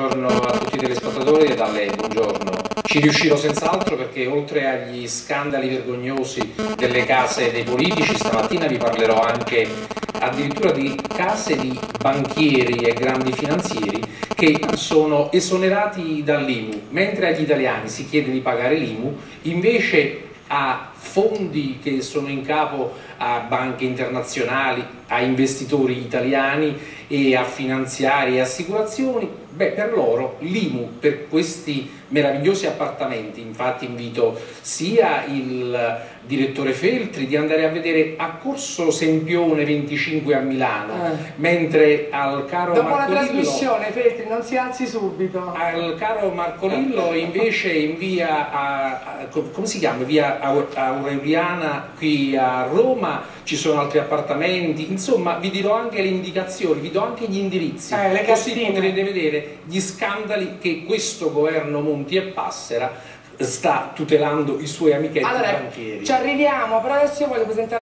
Buongiorno a tutti i telespettatori e da lei, buongiorno. Ci riuscirò senz'altro perché oltre agli scandali vergognosi delle case dei politici, stamattina vi parlerò anche addirittura di case di banchieri e grandi finanzieri che sono esonerati dall'IMU, mentre agli italiani si chiede di pagare l'IMU, invece a fondi che sono in capo a banche internazionali, a investitori italiani e a finanziari e assicurazioni, per loro l'IMU per questi meravigliosi appartamenti. Infatti invito sia il direttore Feltri di andare a vedere a Corso Sempione 25 a Milano, mentre al caro dopo Marco la Lillo, trasmissione Feltri non si alzi subito, al caro Marco Lillo invece in via come si chiama? Via Aureliana qui a Roma ci sono altri appartamenti, insomma vi dirò anche le indicazioni, vi do anche gli indirizzi, le così cartine. potrete vedere gli scandali che questo governo Monti e Passera sta tutelando i suoi amichetti allora banchieri. ci arriviamo, però adesso io voglio presentare